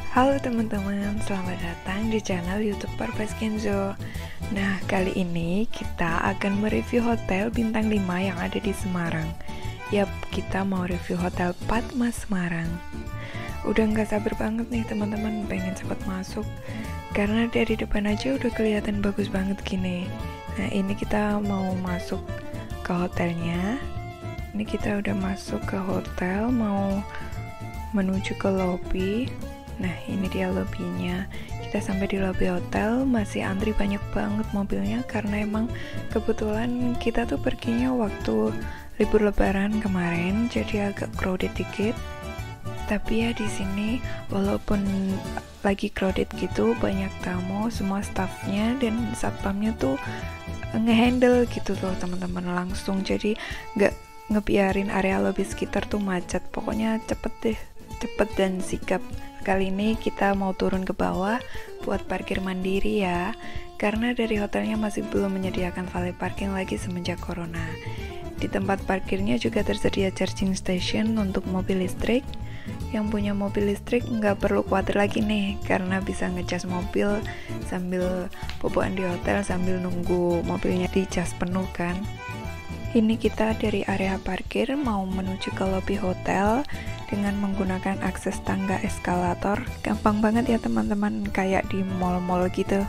Halo teman-teman, selamat datang di channel YouTube Purpose Kenzo. Nah, kali ini kita akan mereview hotel bintang 5 yang ada di Semarang. Yap, kita mau review Hotel Padma Semarang. Udah nggak sabar banget nih teman-teman, pengen cepat masuk. Karena dari depan aja udah kelihatan bagus banget gini. Nah, ini kita mau masuk ke hotelnya. Ini kita udah masuk ke hotel, mau menuju ke lobby. Nah, ini dia lobbynya. Kita sampai di lobby hotel, masih antri banyak banget mobilnya karena emang kebetulan kita tuh perginya waktu libur lebaran kemarin, jadi agak crowded dikit. Tapi ya di sini walaupun lagi crowded gitu, banyak tamu, semua staffnya dan satpamnya tuh ngehandle gitu loh teman-teman, langsung, jadi nggak ngebiarin area lobby sekitar tuh macet. Pokoknya cepet dan sigap. Kali ini kita mau turun ke bawah buat parkir mandiri ya, karena dari hotelnya masih belum menyediakan valet parking lagi semenjak corona. Di tempat parkirnya juga tersedia charging station untuk mobil listrik. Yang punya mobil listrik nggak perlu khawatir lagi nih, karena bisa ngecas mobil sambil boboan di hotel sambil nunggu mobilnya dicas penuh kan. Ini kita dari area parkir mau menuju ke lobby hotel dengan menggunakan akses tangga eskalator. Gampang banget ya teman-teman, kayak di mall-mall gitu.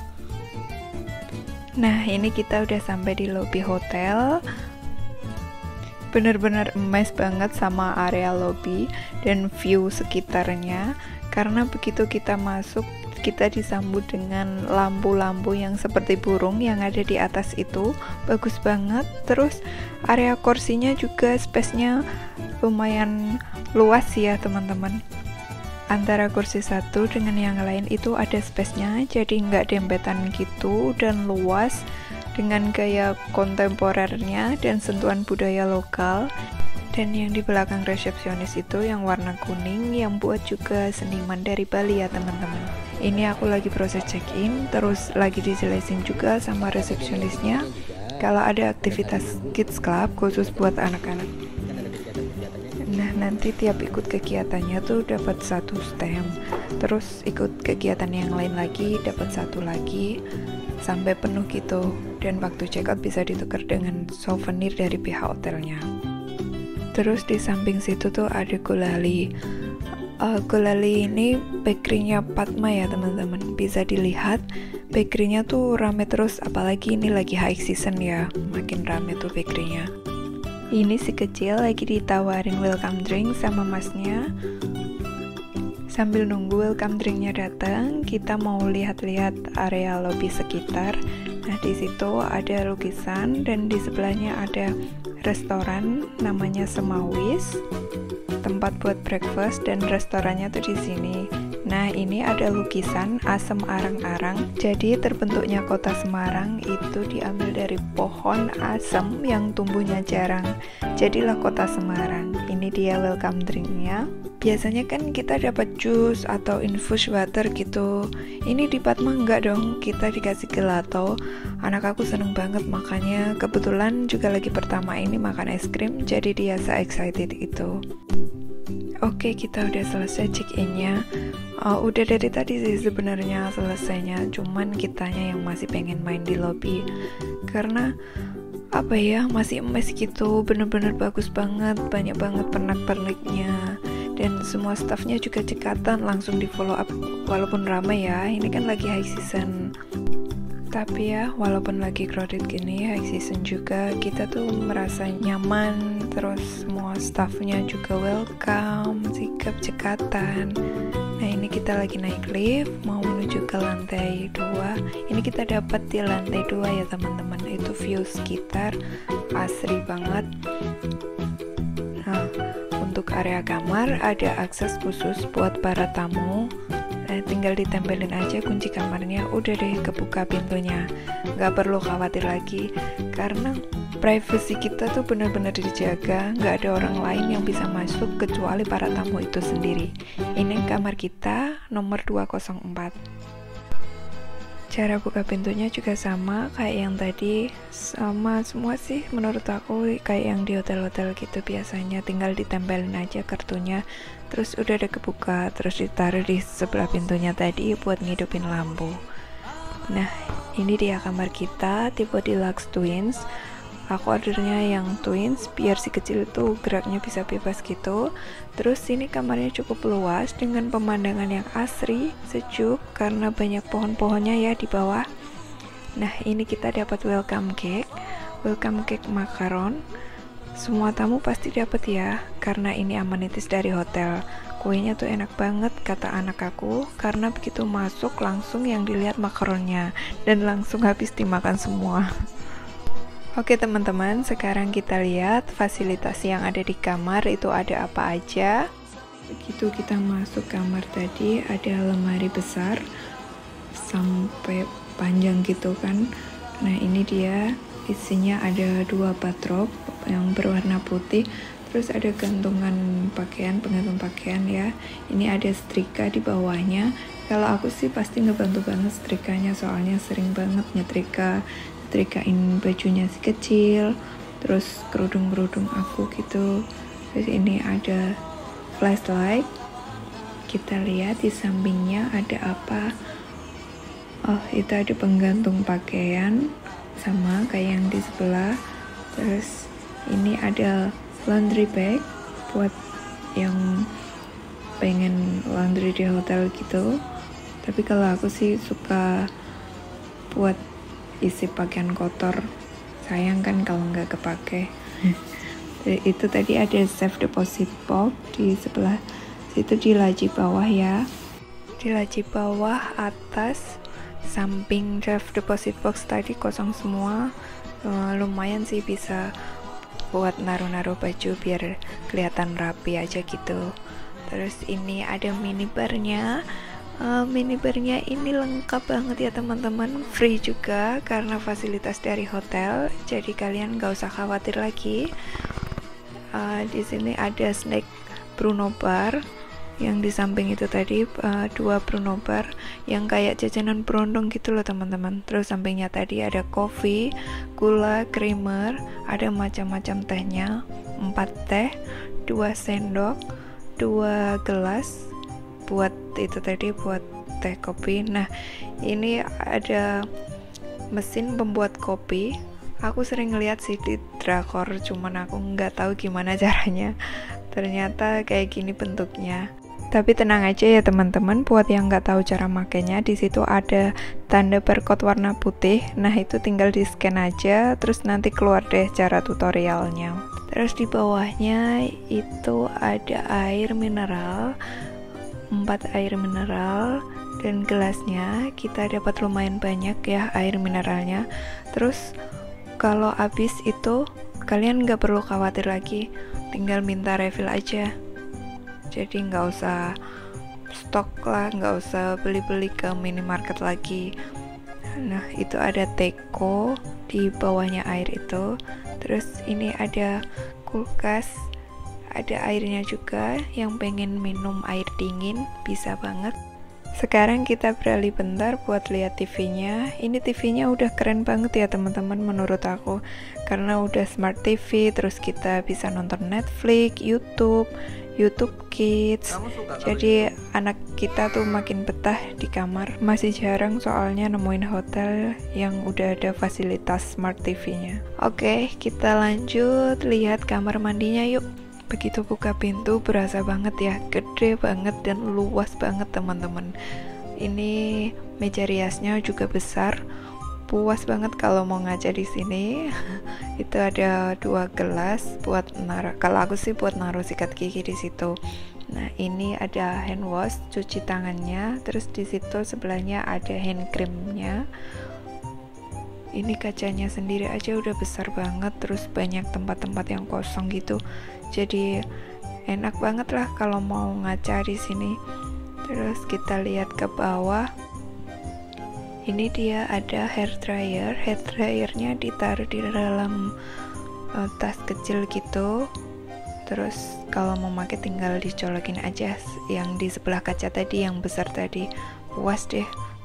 Nah, ini kita udah sampai di lobby hotel. Bener-bener emes banget sama area lobby dan view sekitarnya, karena begitu kita masuk kita disambut dengan lampu-lampu yang seperti burung yang ada di atas itu, bagus banget. Terus area kursinya juga space-nya lumayan luas ya teman-teman. Antara kursi satu dengan yang lain itu ada space-nya, jadi nggak dempetan gitu dan luas dengan gaya kontemporernya dan sentuhan budaya lokal. Dan yang di belakang resepsionis itu yang warna kuning yang buat juga seniman dari Bali ya teman-teman. Ini aku lagi proses check-in, terus lagi dijelasin juga sama resepsionisnya kalau ada aktivitas kids club khusus buat anak-anak. Nah, nanti tiap ikut kegiatannya tuh dapat satu stem, terus ikut kegiatan yang lain lagi dapat satu lagi sampai penuh gitu. Dan waktu check out bisa ditukar dengan souvenir dari pihak hotelnya. Terus di samping situ tuh ada Gulali. Gulali ini bakerynya Padma ya teman-teman. Bisa dilihat bakerynya tuh rame terus, apalagi ini lagi high season ya, makin rame tuh bakerynya. Ini si kecil lagi ditawarin welcome drink sama masnya. Sambil nunggu welcome drinknya datang, kita mau lihat-lihat area lobby sekitar. Nah, di situ ada lukisan dan di sebelahnya ada restoran namanya Semawis, tempat buat breakfast, dan restorannya tuh di sini. Nah, ini ada lukisan asem arang-arang. Jadi terbentuknya kota Semarang itu diambil dari pohon asem yang tumbuhnya jarang. Jadilah kota Semarang. Ini dia welcome drinknya. Biasanya kan kita dapat jus atau infused water gitu. Ini di Padma enggak dong, kita dikasih gelato. Anak aku seneng banget makanya, kebetulan juga lagi pertama ini makan es krim, jadi dia se-excited itu. Oke, kita udah selesai check-innya. Udah dari tadi sih sebenarnya selesainya, cuman kitanya yang masih pengen main di lobby. Karena apa ya, masih emes gitu, bener-bener bagus banget, banyak banget pernak-perniknya. Dan semua staffnya juga cekatan, langsung di follow up. Walaupun ramai ya, ini kan lagi high season. Tapi ya, walaupun lagi crowded gini, high season juga, kita tuh merasa nyaman. Terus semua staffnya juga welcome, sikap cekatan. Nah, ini kita lagi naik lift, mau menuju ke lantai 2. Ini kita dapat di lantai 2 ya teman-teman. Itu view sekitar asri banget. Nah, untuk area kamar ada akses khusus buat para tamu. Tinggal ditempelin aja kunci kamarnya, udah deh kebuka pintunya. Gak perlu khawatir lagi, karena privacy kita tuh benar-benar dijaga. Gak ada orang lain yang bisa masuk kecuali para tamu itu sendiri. Ini kamar kita nomor 204. Cara buka pintunya juga sama kayak yang tadi, sama semua sih menurut aku, kayak yang di hotel-hotel gitu biasanya, tinggal ditempelin aja kartunya, terus udah ada kebuka, terus ditaruh di sebelah pintunya tadi buat ngidupin lampu. Nah, ini dia kamar kita, tipe deluxe twins. Aku ordernya yang twins biar si kecil itu geraknya bisa bebas gitu. Terus ini kamarnya cukup luas dengan pemandangan yang asri, sejuk karena banyak pohon-pohonnya ya di bawah. Nah, ini kita dapat welcome cake makaron. Semua tamu pasti dapat ya, karena ini amenities dari hotel. Kuenya tuh enak banget kata anak aku, karena begitu masuk langsung yang dilihat makaronnya dan langsung habis dimakan semua. Oke teman-teman, sekarang kita lihat fasilitas yang ada di kamar itu ada apa aja. Begitu kita masuk kamar tadi, ada lemari besar sampai panjang gitu kan. Nah ini dia, isinya ada 2 bathrobe yang berwarna putih. Terus ada gantungan pakaian, penggantung pakaian ya. Ini ada setrika di bawahnya. Kalau aku sih pasti ngebantu banget setrikanya, soalnya sering banget nyetrikain bajunya si kecil, terus kerudung-kerudung aku gitu. Terus ini ada flashlight. Kita lihat di sampingnya ada apa. Oh, itu ada penggantung pakaian sama kayak yang di sebelah. Terus ini ada laundry bag buat yang pengen laundry di hotel gitu. Tapi kalau aku sih suka buat isi pakaian kotor, sayang kan kalau nggak kepake. Itu tadi ada safe deposit box di sebelah situ, di laci bawah ya, di laci bawah atas samping safe deposit box tadi kosong semua. Lumayan sih bisa buat naruh-naruh baju biar kelihatan rapi aja gitu. Terus ini ada minibarnya. Minibarnya ini lengkap banget ya teman-teman, free juga karena fasilitas dari hotel, jadi kalian gak usah khawatir lagi. Di sini ada snack Bruno bar yang di samping itu tadi, 2 Bruno bar yang kayak jajanan berondong gitu loh teman-teman. Terus sampingnya tadi ada kopi, gula, creamer, ada macam-macam tehnya, 4 teh, 2 sendok, 2 gelas buat itu tadi, buat teh kopi. Nah ini ada mesin pembuat kopi. Aku sering ngeliat sih di drakor, cuman aku nggak tahu gimana caranya. Ternyata kayak gini bentuknya. Tapi tenang aja ya teman-teman, buat yang nggak tahu cara makainya, di situ ada tanda barcode warna putih. Nah itu tinggal di scan aja, terus nanti keluar deh cara tutorialnya. Terus di bawahnya itu ada air mineral, 4 air mineral, dan gelasnya kita dapat lumayan banyak ya air mineralnya. Terus kalau habis itu kalian nggak perlu khawatir lagi, tinggal minta refill aja, jadi nggak usah stok lah, nggak usah beli-beli ke minimarket lagi. Nah itu ada teko di bawahnya air itu. Terus ini ada kulkas, ada airnya juga, yang pengen minum air dingin bisa banget. Sekarang kita beralih bentar buat lihat TV-nya. Ini TV-nya udah keren banget ya teman-teman menurut aku, karena udah smart TV, terus kita bisa nonton Netflix, YouTube Kids. Jadi anak kita tuh makin betah di kamar. Masih jarang soalnya nemuin hotel yang udah ada fasilitas smart TV-nya. Oke, kita lanjut lihat kamar mandinya yuk. Begitu buka pintu berasa banget ya, gede banget dan luas banget teman-teman. Ini meja riasnya juga besar, puas banget kalau mau ngaca di sini. Itu ada 2 gelas buat naruh, kalau aku sih buat naruh sikat gigi di situ. Nah ini ada hand wash, cuci tangannya. Terus di situ sebelahnya ada hand creamnya. Ini kacanya sendiri aja udah besar banget, terus banyak tempat-tempat yang kosong gitu. Jadi enak banget lah kalau mau ngaca di sini. Terus kita lihat ke bawah. Ini dia ada hair dryer. Hair dryernya ditaruh di dalam tas kecil gitu. Terus kalau mau pakai tinggal dicolokin aja yang di sebelah kaca tadi, yang besar tadi. Puas deh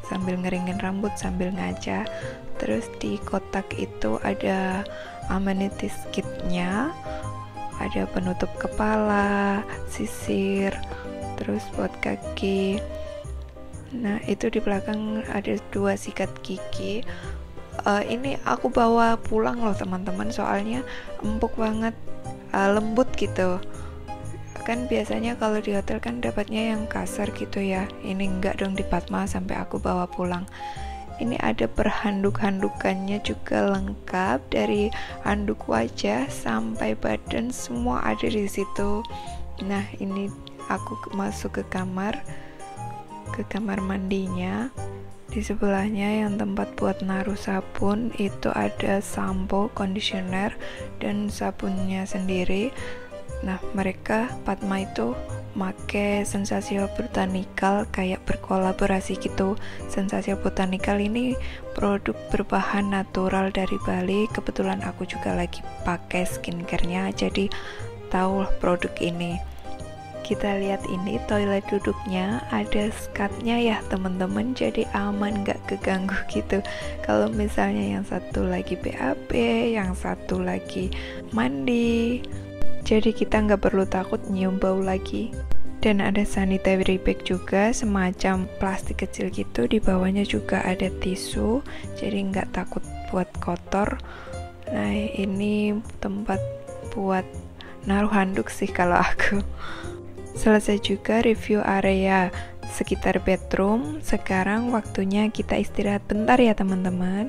sambil ngeringin rambut, sambil ngaca. Terus di kotak itu ada amenities kitnya, ada penutup kepala, sisir, terus buat kaki. Nah, itu di belakang ada 2 sikat gigi. Ini aku bawa pulang loh teman-teman, soalnya empuk banget, lembut gitu. Kan biasanya kalau di hotel kan dapatnya yang kasar gitu ya, ini enggak dong di Padma, sampai aku bawa pulang. Ini ada perhanduk-handukannya juga lengkap, dari handuk wajah sampai badan semua ada di situ. Nah, ini aku masuk ke kamar mandinya. Di sebelahnya yang tempat buat naruh sabun itu ada sampo, conditioner, dan sabunnya sendiri. Nah, mereka Padma itu make Sensasio Botanical, kayak berkolaborasi gitu. Sensasio Botanical ini produk berbahan natural dari Bali. Kebetulan aku juga lagi pakai skincare-nya, jadi tahu produk ini. Kita lihat ini toilet duduknya, ada skatnya ya teman-teman, jadi aman, gak keganggu gitu. Kalau misalnya yang satu lagi BAB, yang satu lagi mandi, jadi kita nggak perlu takut nyium bau lagi. Dan ada sanitary bag juga, semacam plastik kecil gitu. Di bawahnya juga ada tisu, jadi nggak takut buat kotor. Nah, ini tempat buat naruh handuk sih kalau aku. Selesai juga review area sekitar bedroom. Sekarang waktunya kita istirahat bentar ya teman-teman.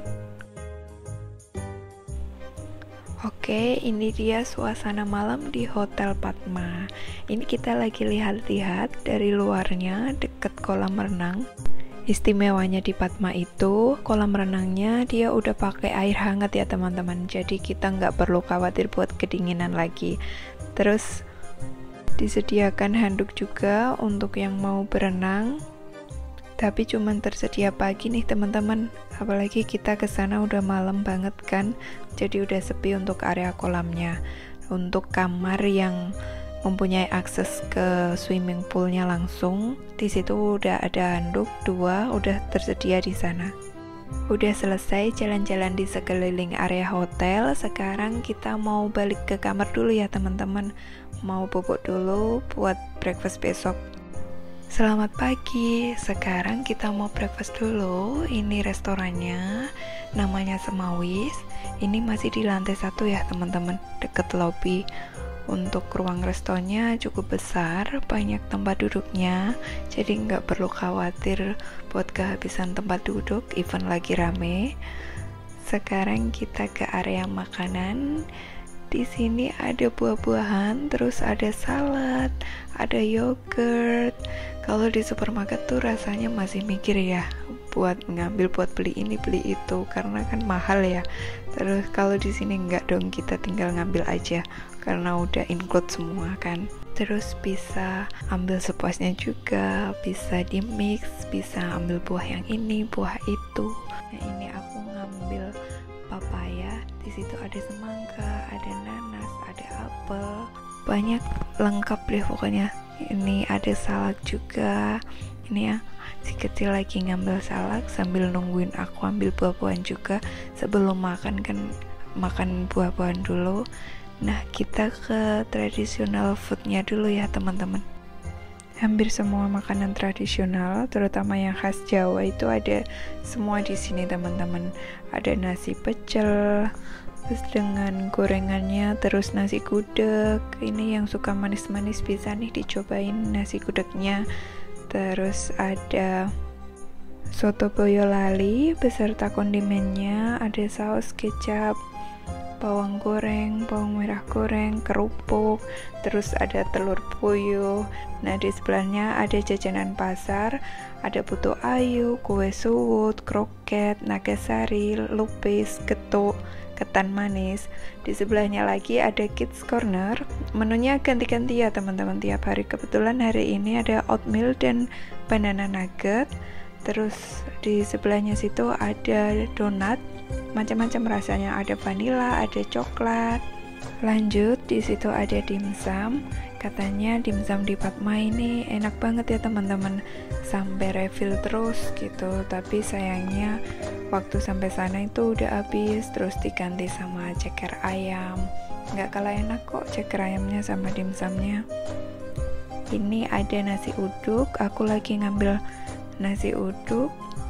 Oke, ini dia suasana malam di Hotel Padma. Ini kita lagi lihat-lihat dari luarnya deket kolam renang. Istimewanya di Padma itu, kolam renangnya dia udah pakai air hangat ya teman-teman. Jadi kita nggak perlu khawatir buat kedinginan lagi. Terus disediakan handuk juga untuk yang mau berenang. Tapi cuman tersedia pagi nih teman-teman, apalagi kita kesana udah malam banget kan, jadi udah sepi untuk area kolamnya. Untuk kamar yang mempunyai akses ke swimming poolnya langsung, di situ udah ada handuk 2, udah tersedia di sana. Udah selesai jalan-jalan di sekeliling area hotel. Sekarang kita mau balik ke kamar dulu ya teman-teman, mau bobok dulu buat breakfast besok. Selamat pagi, sekarang kita mau breakfast dulu. Ini restorannya, namanya Semawis. Ini masih di lantai 1 ya teman-teman, deket lobby. Untuk ruang restonya cukup besar, banyak tempat duduknya, jadi nggak perlu khawatir buat kehabisan tempat duduk, even lagi rame. Sekarang kita ke area makanan. Di sini ada buah-buahan, terus ada salad, ada yogurt. Kalau di supermarket tuh rasanya masih mikir ya buat ngambil, buat beli ini beli itu, karena kan mahal ya. Terus kalau di sini enggak dong, kita tinggal ngambil aja karena udah include semua kan. Terus bisa ambil sepuasnya juga, bisa di mix, bisa ambil buah yang ini, buah itu. Nah, ini aku ngambil papaya. Di situ ada semangka, ada nanas, ada apel, banyak lengkap deh pokoknya. Ini ada salad juga. Ini ya, si kecil lagi ngambil salad sambil nungguin aku ambil buah-buahan juga. Sebelum makan kan makan buah-buahan dulu. Nah, kita ke tradisional foodnya dulu ya teman-teman. Hampir semua makanan tradisional, terutama yang khas Jawa, itu ada semua di sini teman-teman. Ada nasi pecel, terus dengan gorengannya, terus nasi gudeg. Ini yang suka manis-manis bisa nih dicobain nasi gudegnya. Terus ada soto boyolali beserta kondimennya, ada saus kecap, bawang goreng, bawang merah goreng, kerupuk, terus ada telur puyuh. Nah, di sebelahnya ada jajanan pasar, ada putu ayu, kue suwut, kroket, nagasari, lupis, getuk, ketan manis. Di sebelahnya lagi ada kids corner. Menunya ganti-ganti ya teman-teman tiap hari. Kebetulan hari ini ada oatmeal dan banana nugget. Terus di sebelahnya situ ada donat, macam-macam rasanya, ada vanilla, ada coklat, Lanjut, di situ ada dimsum. Katanya dimsum di Padma ini enak banget ya teman-teman, sampai refill terus gitu. Tapi sayangnya waktu sampai sana itu udah habis, terus diganti sama ceker ayam. Nggak kalah enak kok ceker ayamnya sama dimsumnya. Ini ada nasi uduk, aku lagi ngambil nasi uduk.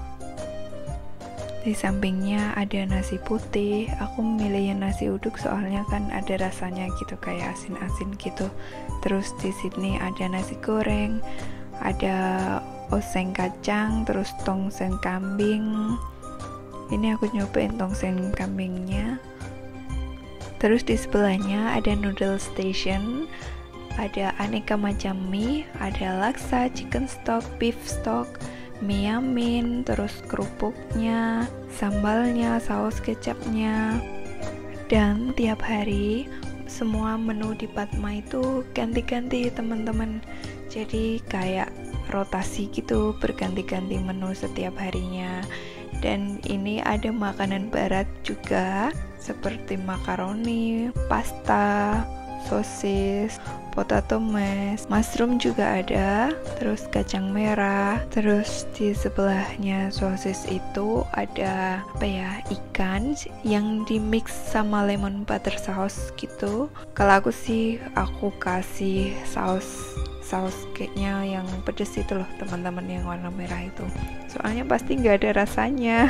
Di sampingnya ada nasi putih. Aku memilih yang nasi uduk soalnya kan ada rasanya gitu, kayak asin-asin gitu. Terus di sini ada nasi goreng, ada oseng kacang, terus tongseng kambing. Ini aku nyobain tongseng kambingnya. Terus di sebelahnya ada noodle station, ada aneka macam mie, ada laksa, chicken stock, beef stock, mie yamin, terus kerupuknya, sambalnya, saus kecapnya. Dan tiap hari semua menu di Padma itu ganti-ganti teman-teman. Jadi kayak rotasi gitu, berganti-ganti menu setiap harinya. Dan ini ada makanan barat juga, seperti makaroni, pasta, sosis, potato mash, mushroom juga ada, terus kacang merah. Terus di sebelahnya sosis itu ada ikan yang di mix sama lemon butter sauce gitu. Kalau aku sih aku kasih saus kayaknya yang pedes itu loh teman-teman, yang warna merah itu, soalnya pasti nggak ada rasanya.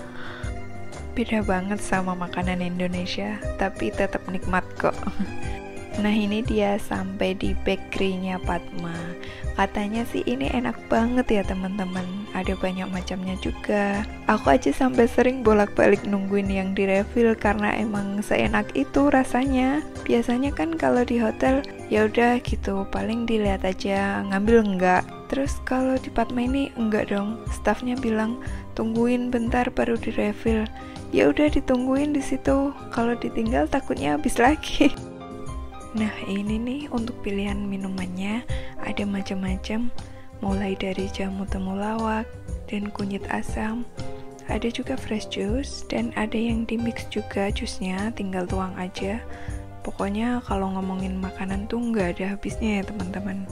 Beda banget sama makanan Indonesia, tapi tetap nikmat kok. Nah ini dia sampai di bakery-nya Padma. Katanya sih ini enak banget ya teman-teman, ada banyak macamnya juga. Aku aja sampai sering bolak-balik nungguin yang di refill karena emang seenak itu rasanya. Biasanya kan kalau di hotel ya udah gitu, paling dilihat aja, ngambil enggak. Terus kalau di Padma ini enggak dong, staffnya bilang tungguin bentar baru di refill. Ya udah ditungguin di situ, kalau ditinggal takutnya habis lagi. Nah ini nih untuk pilihan minumannya, ada macam-macam, mulai dari jamu temulawak dan kunyit asam. Ada juga fresh juice dan ada yang di mix juga jusnya, tinggal tuang aja. Pokoknya kalau ngomongin makanan tuh nggak ada habisnya ya teman-teman.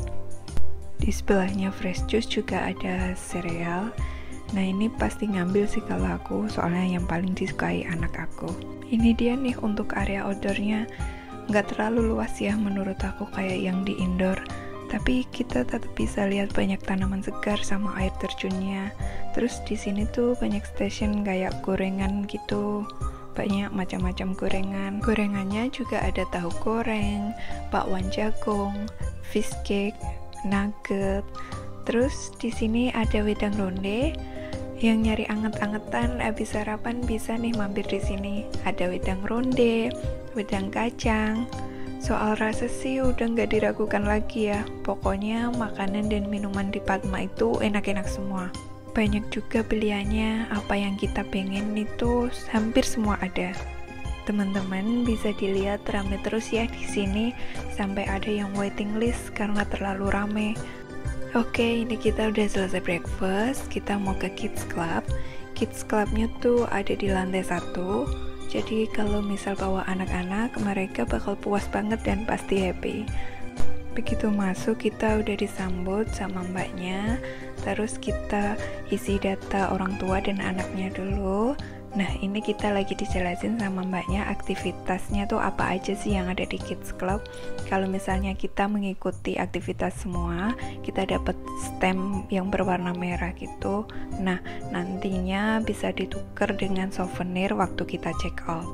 Di sebelahnya fresh juice juga ada sereal. Nah ini pasti ngambil sih kalau aku, soalnya yang paling disukai anak aku. Ini dia nih untuk area outdoornya. Nggak terlalu luas ya menurut aku kayak yang di indoor, tapi kita tetap bisa lihat banyak tanaman segar sama air terjunnya. Terus di sini tuh banyak station kayak gorengan gitu, banyak macam-macam gorengannya juga ada tahu goreng, bakwan jagung, fish cake, nugget. Terus di sini ada wedang ronde. Yang nyari anget-angetan abis sarapan bisa nih mampir di sini. Ada wedang ronde, wedang kacang. Soal rasa sih udah nggak diragukan lagi ya. Pokoknya makanan dan minuman di Padma itu enak-enak semua. Banyak juga pilihannya, apa yang kita pengen itu hampir semua ada. Teman-teman bisa dilihat rame terus ya di sini, sampai ada yang waiting list karena terlalu rame. Oke, ini kita udah selesai breakfast, kita mau ke Kids Club. Kids Clubnya tuh ada di lantai 1. Jadi kalau misal bawa anak-anak, mereka bakal puas banget dan pasti happy. Begitu masuk, kita udah disambut sama mbaknya. Terus kita isi data orang tua dan anaknya dulu. Nah ini kita lagi dijelasin sama mbaknya aktivitasnya tuh apa aja sih yang ada di Kids Club. Kalau misalnya kita mengikuti aktivitas semua, kita dapat stamp yang berwarna merah gitu. Nah nantinya bisa ditukar dengan souvenir waktu kita check out.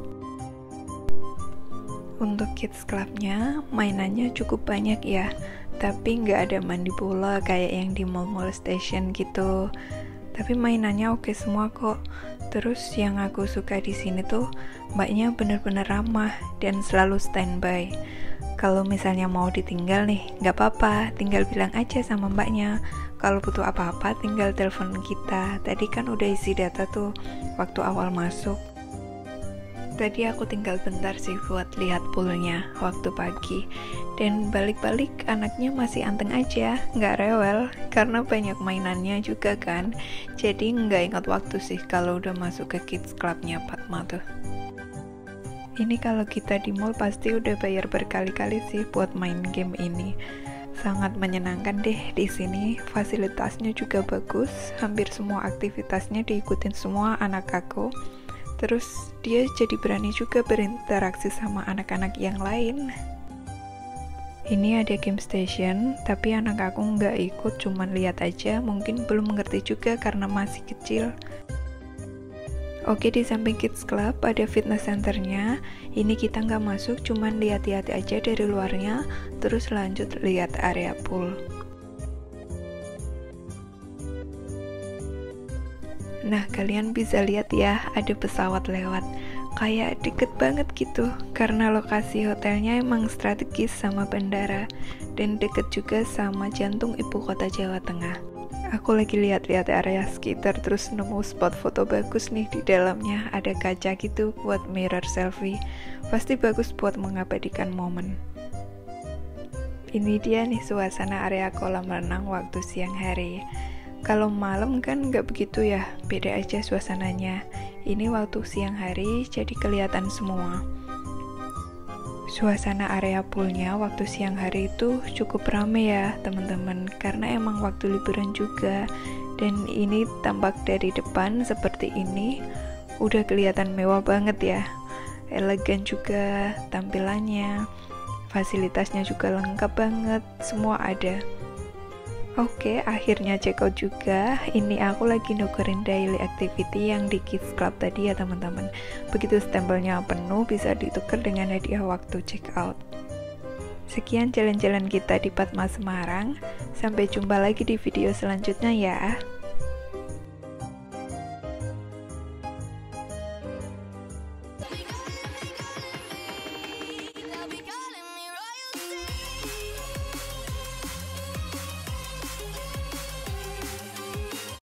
Untuk Kids Clubnya mainannya cukup banyak ya, tapi nggak ada mandi bola kayak yang di mall-mall station gitu. Tapi mainannya oke semua kok. Terus yang aku suka di sini tuh mbaknya bener-bener ramah dan selalu standby. Kalau misalnya mau ditinggal nih, nggak apa-apa, tinggal bilang aja sama mbaknya. Kalau butuh apa-apa tinggal telepon kita. Tadi kan udah isi data tuh waktu awal masuk. Tadi aku tinggal bentar sih buat lihat poolnya waktu pagi. Dan balik-balik anaknya masih anteng aja, nggak rewel, karena banyak mainannya juga kan. Jadi nggak ingat waktu sih kalau udah masuk ke Kids Clubnya Padma tuh. Ini kalau kita di mall pasti udah bayar berkali-kali sih buat main game ini. Sangat menyenangkan deh di sini. Fasilitasnya juga bagus. Hampir semua aktivitasnya diikutin semua anak aku. Terus dia jadi berani juga berinteraksi sama anak-anak yang lain. Ini ada game station, tapi anak aku nggak ikut, cuman lihat aja. Mungkin belum mengerti juga karena masih kecil. Oke, di samping Kids Club ada fitness centernya. Ini kita nggak masuk, cuman lihat-lihat aja dari luarnya, terus lanjut lihat area pool. Nah, kalian bisa lihat ya, ada pesawat lewat. Kayak deket banget gitu, karena lokasi hotelnya emang strategis sama bandara, dan deket juga sama jantung ibu kota Jawa Tengah. Aku lagi lihat-lihat area sekitar, terus nemu spot foto bagus nih. Di dalamnya ada kaca gitu buat mirror selfie. Pasti bagus buat mengabadikan momen. Ini dia nih suasana area kolam renang waktu siang hari. Kalau malam kan nggak begitu ya, beda aja suasananya. Ini waktu siang hari jadi kelihatan semua. Suasana area poolnya waktu siang hari itu cukup rame ya teman-teman, karena emang waktu liburan juga. Dan ini tampak dari depan seperti ini, udah kelihatan mewah banget ya. Elegan juga tampilannya, fasilitasnya juga lengkap banget, semua ada. Oke, akhirnya check out juga. Ini aku lagi nukerin daily activity yang di Kids Club tadi ya teman-teman. Begitu stempelnya penuh, bisa ditukar dengan hadiah waktu check out. Sekian jalan-jalan kita di Padma Semarang. Sampai jumpa lagi di video selanjutnya ya.